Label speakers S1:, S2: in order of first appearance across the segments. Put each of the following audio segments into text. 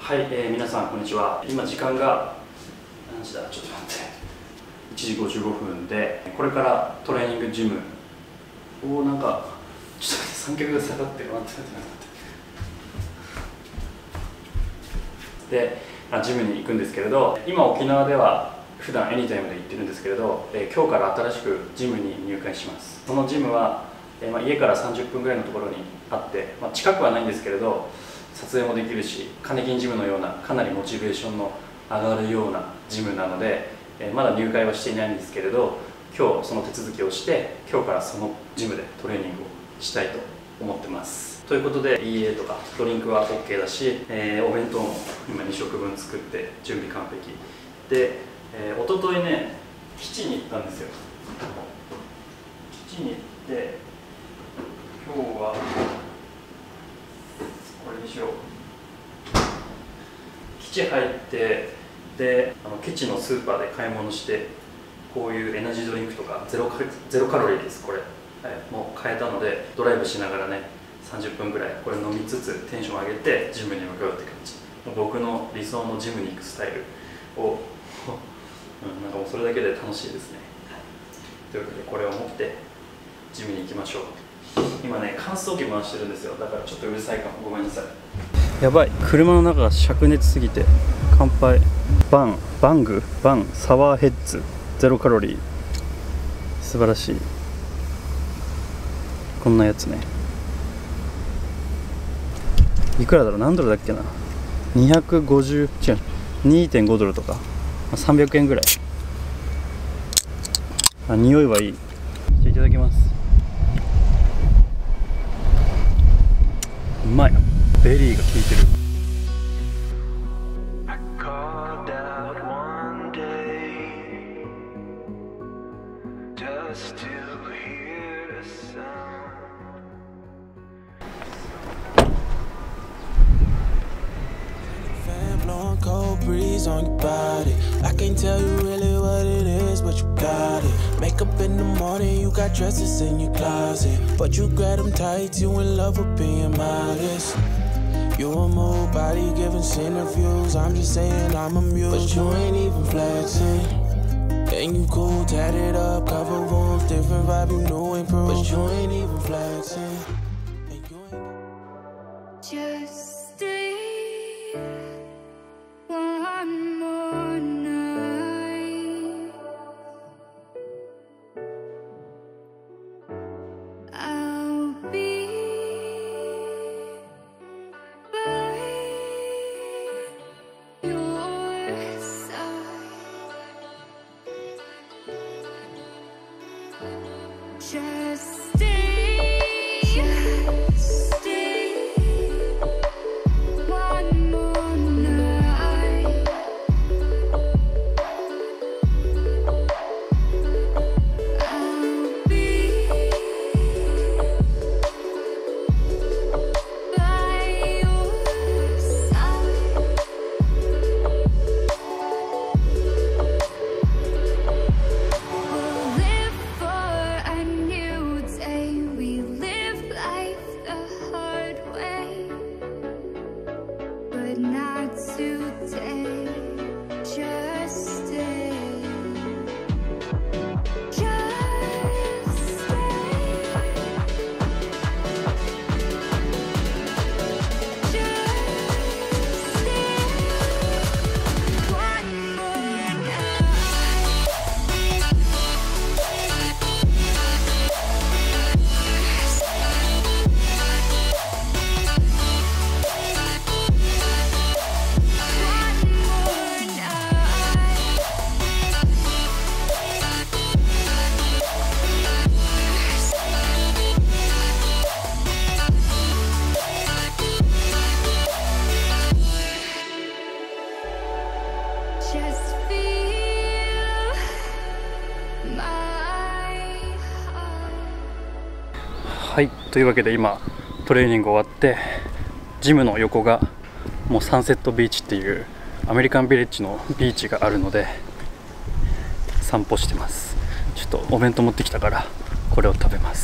S1: はい、皆さんこんにちは。今時間が何時だ、ちょっと待って、1時55分で、これからトレーニングジムをなんかちょっと三脚が下がって待ってでジムに行くんですけれど、今沖縄では普段エニタイムで行ってるんですけれど、今日から新しくジムに入会します。そのジムは、家から30分ぐらいのところにあって、近くはないんですけれど撮影もできるし、カネキンジムのようなかなりモチベーションの上がるようなジムなので、まだ入会はしていないんですけれど、今日その手続きをして今日からそのジムでトレーニングをしたいと思ってます。ということで EA とかドリンクは OK だし、お弁当も今2食分作って準備完璧で、一昨日ね基地に行ったんですよ。基地に行って今日はこれにしよう。基地入ってで基地のスーパーで買い物して、こういうエナジードリンクとかゼロカロリーですこれ、もう買えたので、ドライブしながらね30分ぐらいこれ飲みつつテンション上げてジムに向かうって感じ。僕の理想のジムに行くスタイルをなんかもうそれだけで楽しいですね。というわけでこれを持ってジムに行きましょう。今ね乾燥機回してるんですよ。だからちょっとうるさいかも、ごめんなさい。やばい、車の中が灼熱すぎて。乾杯。バンサワーヘッズゼロカロリー、素晴らしい。こんなやつね、いくらだろう、何ドルだっけな、250、違う、2.5 ドルとか300円ぐらい。匂いはいい。じゃあいただきます。うまい、ベリーが効いてる。
S2: Cold breeze on your body. I can't tell you really what it is, but you got it. Makeup in the morning, you got dresses in your closet, but you grab them tight, you in love with being modest. You a move body giving interviews, I'm just saying I'm amused, but you ain't even flexing. And you cool, tatted up, cover wounds, different vibe, you know improved, but you ain't even flexing.
S3: Just one more night, I'll be by your side. Just stay, one more night. I'll be by your side. We'll live for a new day. We live life the hard way, but not today. Just stay. Just stay. Just stay. One more night. Just feel my heart.
S1: はい、というわけで今トレーニング終わって、ジムの横がもうサンセットビーチっていうアメリカンビレッジのビーチがあるので散歩してます。ちょっとお弁当持ってきたからこれを食べます。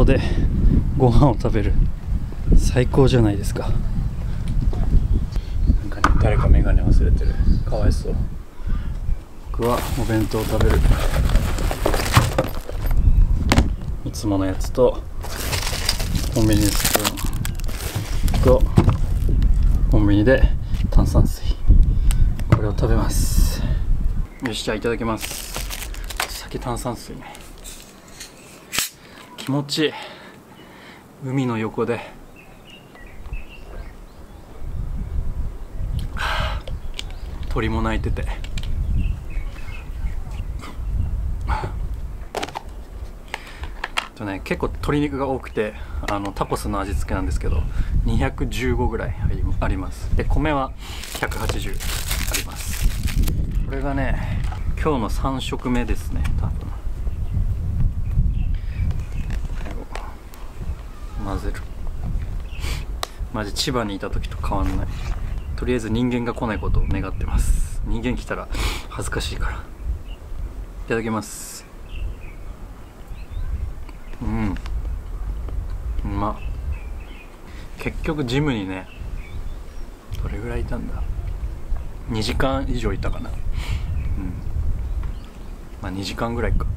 S1: でご飯を食べる、最高じゃないですか。なんかね、誰かメガネ忘れてる、かわいそう。僕はお弁当を食べる。いつものやつとコンビニでスプーンとコンビニで炭酸水、これを食べます。よし、じゃあいただきます。酒炭酸水ね、気持ちいい。海の横で鳥も鳴いてて、結構鶏肉が多くて、タコスの味付けなんですけど215ぐらいあります。で米は180あります。これがね今日の3食目ですね、多分。混ぜる。マジ千葉にいた時と変わんない。とりあえず人間が来ないことを願ってます。人間来たら恥ずかしいから。いただきます。うまっ。結局ジムにね、どれぐらいいたんだ、2時間以上いたかな。まあ2時間ぐらいか。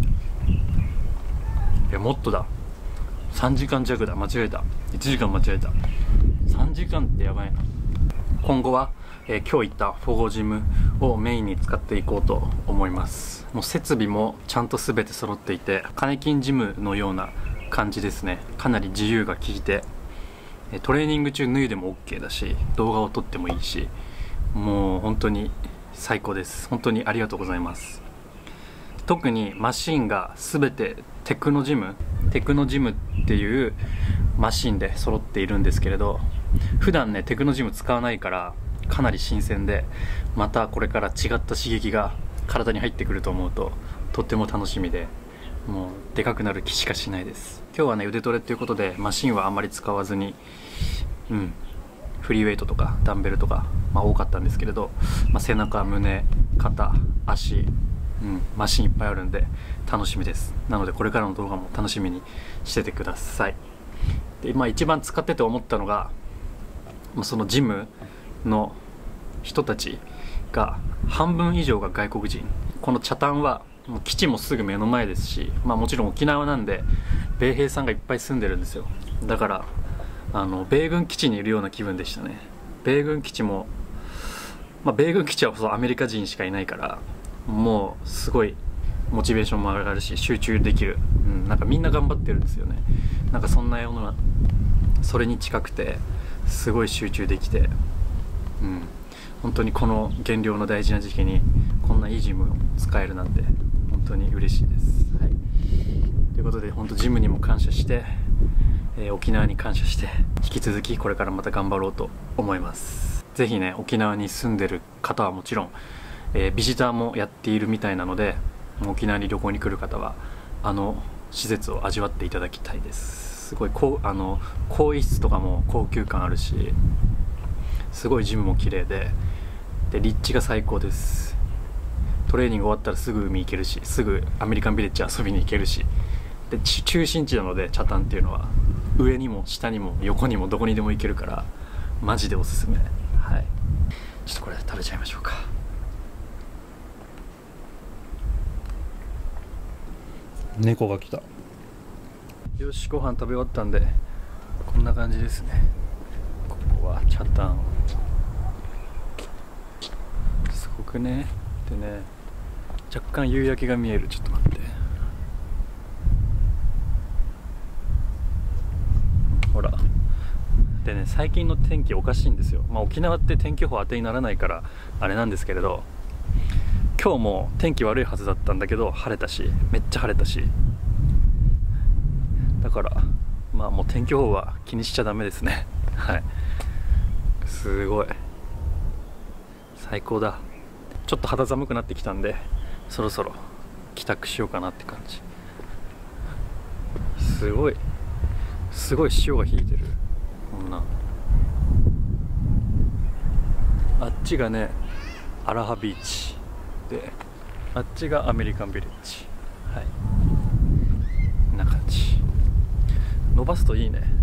S1: いやもっとだ、3時間弱だ。間違えた、1時間間違えた。3時間ってやばいな。今後は、今日行ったフォゴジムをメインに使っていこうと思います。もう設備もちゃんと全て揃っていて、カネキンジムのような感じですね。かなり自由が利いて、トレーニング中脱いでも OK だし、動画を撮ってもいいし、もう本当に最高です。本当にありがとうございます。特にマシンが全てテクノジムっていうマシンで揃っているんですけれど、普段ねテクノジム使わないからかなり新鮮で、またこれから違った刺激が体に入ってくると思うととっても楽しみで、もうでかくなる気しかしないです。今日はね腕トレっていうことでマシンはあんまり使わずに、フリーウェイトとかダンベルとか、多かったんですけれど、背中、胸、肩、足、マシンいっぱいあるんで楽しみです。なのでこれからの動画も楽しみにしててください。で、一番使ってて思ったのが、そのジムの人たちが半分以上が外国人。この北谷はもう基地もすぐ目の前ですし、もちろん沖縄なんで米兵さんがいっぱい住んでるんですよ。だから米軍基地にいるような気分でしたね。米軍基地も、米軍基地はアメリカ人しかいないから、もうすごいモチベーションも上がるし集中できる、なんかみんな頑張ってるんですよね。なんかそんなような、それに近くてすごい集中できて、本当にこの減量の大事な時期にこんないいジムを使えるなんて本当に嬉しいです。ということで本当ジムにも感謝して、沖縄に感謝して、引き続きこれからまた頑張ろうと思います。ぜひね沖縄に住んでる方はもちろん、ビジターもやっているみたいなので、沖縄に旅行に来る方は施設を味わっていただきたいです。すごい更衣室とかも高級感あるし、すごいジムも綺麗で立地が最高です。トレーニング終わったらすぐ海行けるし、すぐアメリカンビレッジ遊びに行けるし、で中心地なので北谷っていうのは上にも下にも横にもどこにでも行けるからマジでおすすめ。ちょっとこれ食べちゃいましょうか。猫が来た。よし、ご飯食べ終わったんでこんな感じですね。ここは北谷、すごくね。でね、若干夕焼けが見える。ちょっと待って、ほら。でね、最近の天気おかしいんですよ。沖縄って天気予報当てにならないからあれなんですけれど、今日も天気悪いはずだったんだけど晴れたし、めっちゃ晴れたし、だからもう天気予報は気にしちゃダメですね。すごい最高だ。ちょっと肌寒くなってきたんでそろそろ帰宅しようかなって感じ。すごい潮が引いてる。こんなあっちがねアラハビーチで、あっちがアメリカンビレッジ。こんな感じ。
S4: 伸ばすといいね。